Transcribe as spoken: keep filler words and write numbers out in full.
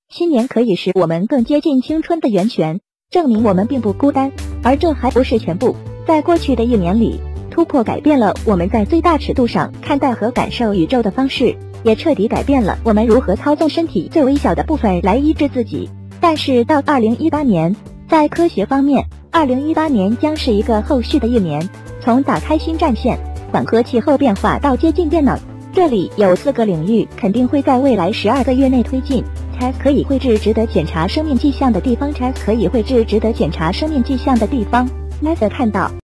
新年可以使我们更接近青春的源泉，证明我们并不孤单。而这还不是全部，在过去的一年里，突破改变了我们在最大尺度上看待和感受宇宙的方式，也彻底改变了我们如何操纵身体最微小的部分来医治自己。但是到二零一八年，在科学方面，二零一八年将是一个后续的一年，从打开新战线，缓和气候变化到接近电脑，这里有四个领域肯定会在未来十二个月内推进。C A S 可以绘制值得检查生命迹象的地方 ，C A S 可以绘制值得检查生命迹象的地方。NASA 看到。